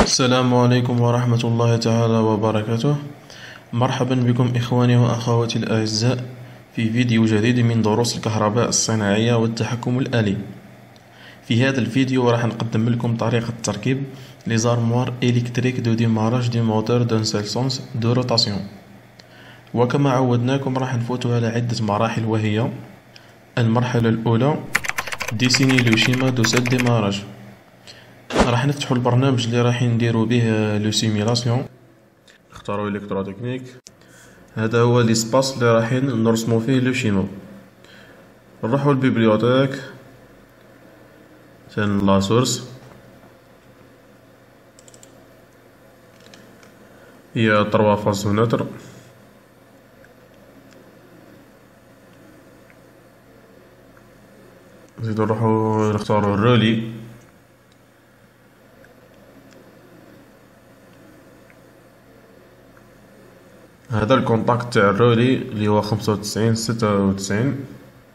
السلام عليكم ورحمة الله تعالى وبركاته. مرحبا بكم إخواني وأخواتي الأعزاء في فيديو جديد من دروس الكهرباء الصناعية والتحكم الآلي. في هذا الفيديو راح نقدم لكم طريقة تركيب les armoires électriques de démarrage du moteur d'un seul sens de rotation. وكما عودناكم راح نفوتوا على عدة مراحل، وهي المرحلة الأولى dessiner le schéma de ce démarrage. راح نفتحوا البرنامج اللي راح نديروا به لو سيميلاسيون، نختاروا الكترotechnique. هذا هو ليسباس اللي راح نرسموا فيه لو شيما. نروحوا للبيبليوتيك تاع لا سورس، هي 3 فاز نوتر. نزيدو نروحو نختارو الرولي، هذا الكونتاكت تاع الرولي اللي هو 95 96.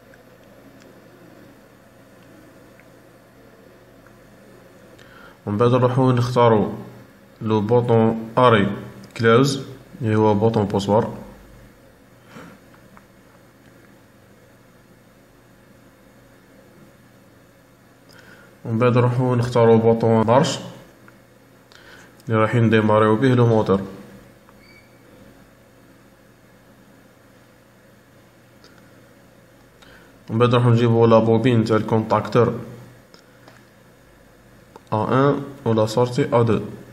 ومن بعد نروحو نختارو لو بوطون اري كلوز اللي هو بوطون بوسوار. ومن بعد نروحو نختارو بوطون مارش اللي رايحين نديماريو به لو موتور. ومن بعد نروحو نجيبو لا بوبين تاع الكونتاكتور A1 و لا سورتي A2.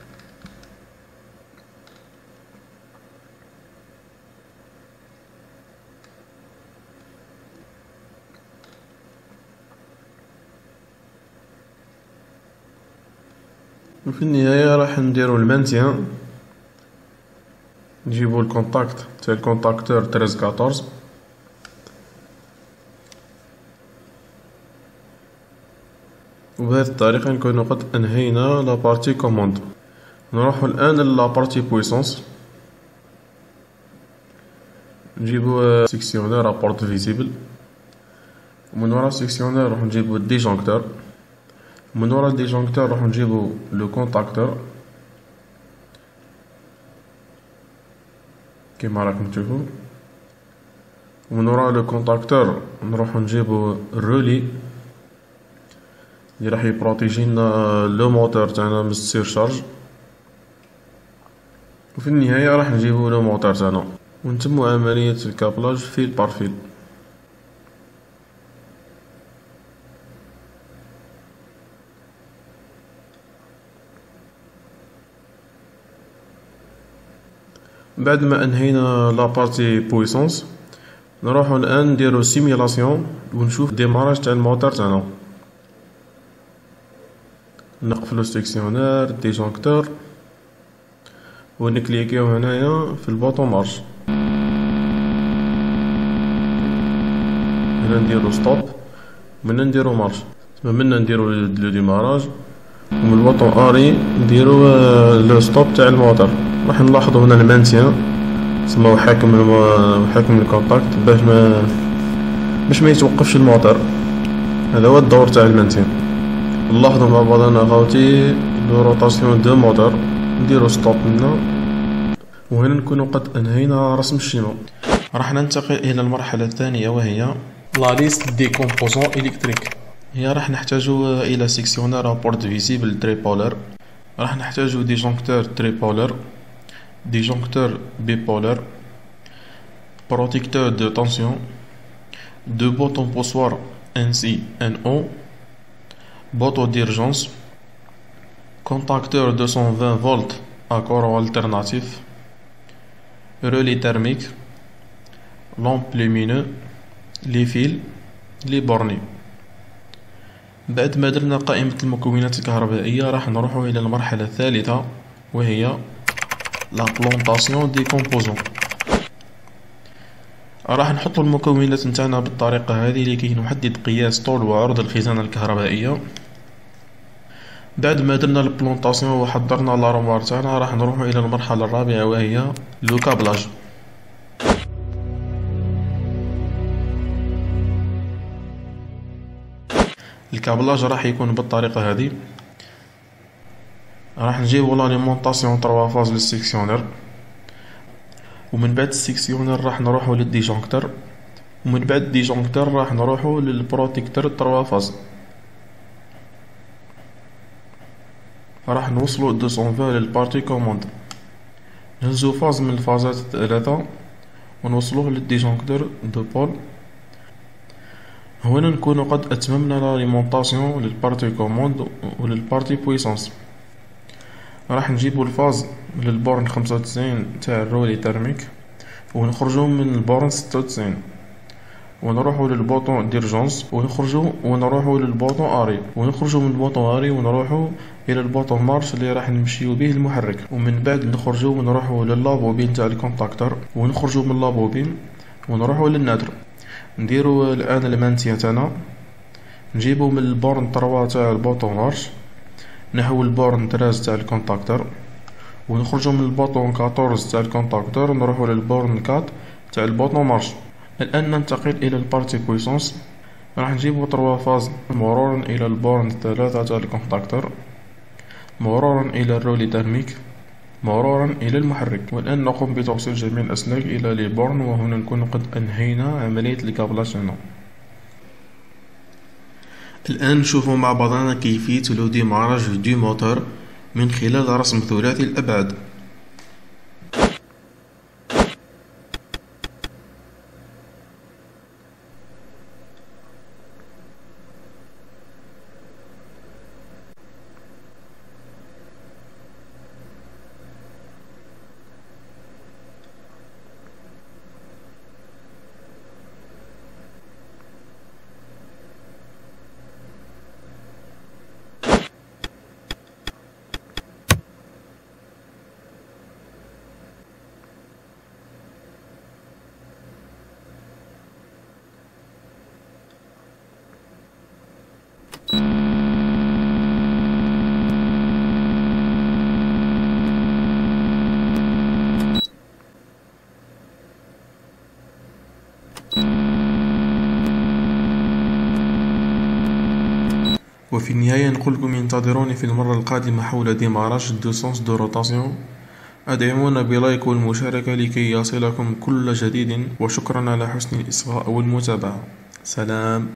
وفي النهاية راح نديرو المانتيان، نجيبو الكونتاكت تاع الكونتاكتور 13 14. وبهذه الطريقة نكونو قد انهينا لا بارتي كوموند. نروحو الان لا بارتي بويسونس، نجيبو سيكسيونير ابورت فيزيبل، ومن ورا السيكسيونير نروح نجيبو الديجونكتور، من ورا الديجونكتور نروح نجيبو لو كونتاكتور كيما راكم تشوفو، ومن ورا لو كونتاكتور نروح نجيبو الرولي اللي راح يبروتيجينا لو موتور تاعنا من السيرشارج. وفي النهاية راح نجيبو لو موتور تاعنا ونتمو عملية الكابلاج فيل بار فيل. بعد ما انهينا لا بارتي بويسونس نروحو الان نديرو سيميلاسيون ونشوف ديماراج تاع الموتور تاعنا. نقفلو السيكسيونير ديجونكتور ونكليكيو هنايا في البوطون مارش. هنا نديرو ستوب، منا نديرو مارش، منا نديرو لو ديماراج، ومن البوطون اري نديرو لو ستوب تاع الموتور. راح نلاحظو هنا المانتيان تسمى حاكم الكونتاكت باش ما يتوقفش الموتور. هذا هو الدور تاع المانتيان. نلاحظو مع بعضنا اخوتي لو روتاسيون دو موتور. نديرو ستوب هنا، وهنا نكونو قد انهينا رسم الشيما. راح ننتقل الى المرحلة الثانية، وهي لا ليست دي كومبوزون الكتريك. هي راح نحتاجو الى سيكسيونير بورت فيزيبل تريبولر، راح نحتاجو ديجونكتور تريبولر، ديجونكتور بيبولر، بروتيكتور دو تونسيون، دو بوطون بوسوار NC NO، bouton d'urgence, contacteur 220 volts à courant alternatif, relais thermique, lampe lumineux, les fils, les bornes. بعد ما درنا قائمة المكونات الكهربائية راح نروحو إلى المرحلة الثالثة، وهي la plantation des composants. راح نحط المكونات نتاعنا بالطريقة هذه لكي نحدد قياس طول وعرض الخزانة الكهربائية. بعد ما درنا البلونطاسيون وحضرنا لارموار تاعنا راح نروحو الى المرحلة الرابعة، وهي لو كابلاج. الكابلاج راح يكون بالطريقة هذه. راح نجيبو لاليمونطاسيون 3 فاز للسيكسيونير، ومن بعد السيكسيونير راح نروحو للديجونكتر، ومن بعد الديجونكتر راح نروحو للبروتيكتر 3 فاز. راح نوصلو 220 للبارتي كوموند، نهزو فاز من الفازات الثلاثة ونوصلوه للديجونكتور دو بول. هنا نكون قد اتممنا لاليمونطاسيون للبارتي كوموند وللبارتي بويسونس. راح نجيبو الفاز للبورن 95 تاع الرولي تيرميك، ونخرجو من البورن 96 ونروحو للبوطون ديرجونس، ونروحو للبوطون اري، ونخرجو من البوطون اري ونروحو الى البوطون مارش اللي راح نمشيو به المحرك. ومن بعد نخرجو ونروحو للابوبين تاع الكونتاكتور، ونخرجو من لابوبين ونروحو للنادر. نديرو الان المانتيان تاعنا، نجيبو من البورن 3 تاع البوطون مارش، نحو البورن 13 تاع الكونتاكتور، ونخرجو من البوطون 14 تاع الكونتاكتور ونروحو للبورن 4 تاع البوطون مارش. الآن ننتقل إلى البارتي بويسونس. راح نجيبو 3 فاز مرورا إلى البورن 3 تاع الكونتاكتور، مرورا إلى الرولي تيرميك، مرورا إلى المحرك. والآن نقوم بتوصيل جميع الأسلاك إلى لي بورن، وهنا نكون قد أنهينا عملية الكابلاج هنا. الآن نشوفو مع بعضنا كيفية لو ديماراج دو موتور من خلال رسم ثلاثي الأبعاد. وفي النهاية نقول لكم انتظروني في المرة القادمة حول ديماراج دو سونس دو روتاسيون. أدعمونا بلايك والمشاركة لكي يصلكم كل جديد، وشكرا على حسن الإصغاء والمتابعة. سلام.